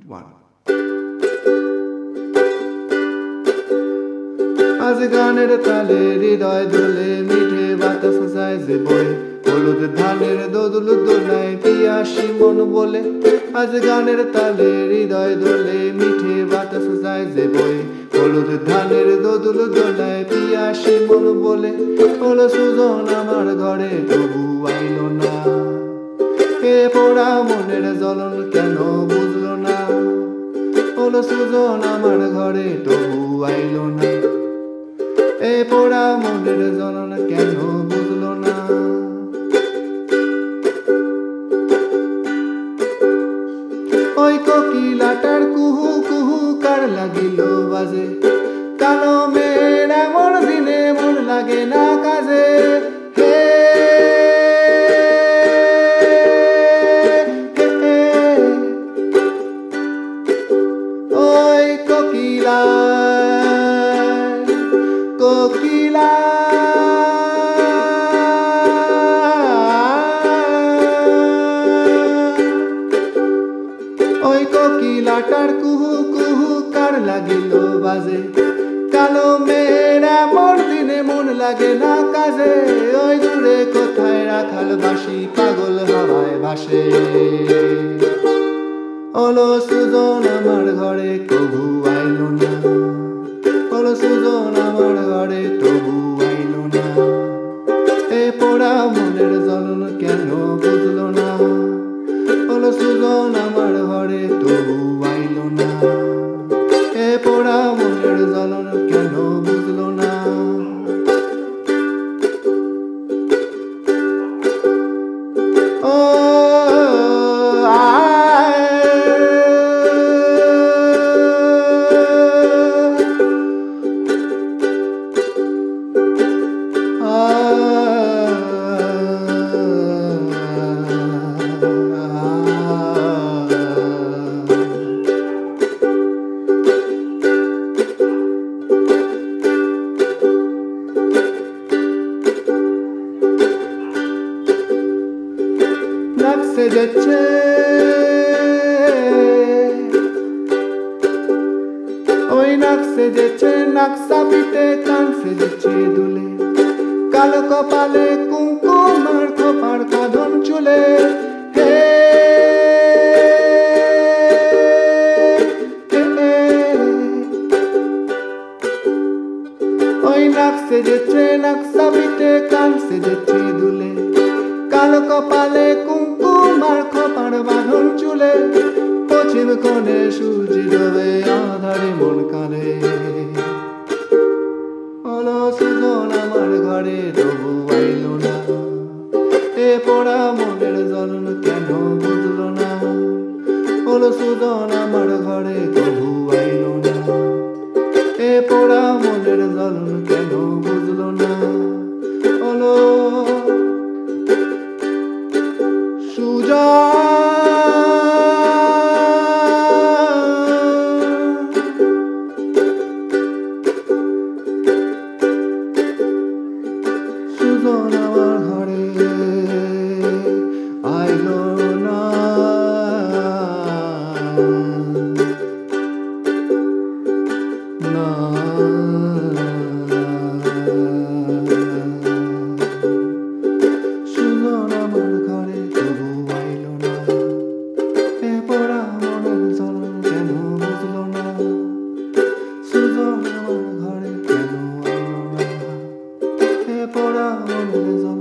1 আজ গানের তালে হৃদয় দোলে মিঠে বাতাস যায় যে বয়ে হলুদ ধানের দোদুল দোলায় পিয়াসী মন বলে আজ গানের তালে হৃদয় দোলে মিঠে বাতাস যায় যে বয়ে হলুদ ধানের দোদুল দোলায় পিয়াসী মন বলে হলো সুজন আমার ঘরে তবু আইলো না এ পোড়া মনের জ্বলন কেন বুঝলো না হলো সুজন আমার ঘরে তবু আইলো না এ পোড়া মনের জ্বলন কেন বুঝলো না ওই কোকিলাটার কুহু কুহু কার লাগিল বাজে কালো মেয়ের এমন দিনে মন লাগে না কাজে হে ওই কোকিলা কোকিলা ওই কোকিলাটার কুহু কুহু কার লাগিল বাজে কালো মেয়ের এমন দিনে মন লাগে না কাজে ওই দূরে কোথায় রাখাল বাসি পাগল হাওয়ায় ভাসে ওলো সুজন আমার ঘরে কবু আইলো না ওলো সুজন আমার ঘরে তবু আইলো না এ পোড়া মনের জ্বলন কেন বুঝলো না ওলো সুজন আমার ঘরে তবু আইলো না এ পোড়া মনের জ্বলন কেন বুঝলো না ও নাক সেজেছে ওই নাক সেজেছে নাক সাপিতে কান সেজেছে দুলে কালো কপালে কুমকুম আর খোপার কাঁধন চুলে হে ওই নাক সেজেছে নাক সাপিতে কান সেজেছে দুলে কালো কপালে কুমকুম আর খোপার বাঁধন চুলে পশ্চিম কোণে সূর্য ডোবে আধারে মন কাঁদে হলো সুজন আমার ঘরে তবু আইলো না এ পোড়া মনের জ্বলন কেন বুঝলো না হলো সুজন আমার ঘরে তবু আইলো না এ পোড়া মনের জ্বলন কেন বুঝলো না হলো সুজন আমার ঘরে আইলো না সুজন আমার ঘরে তবু আইলো না এ পোড়া মনের জ্বলন কেন বুঝলো না সুজন আমার ঘরে কেন আইলো না এ পোড়া মনের জ্বলন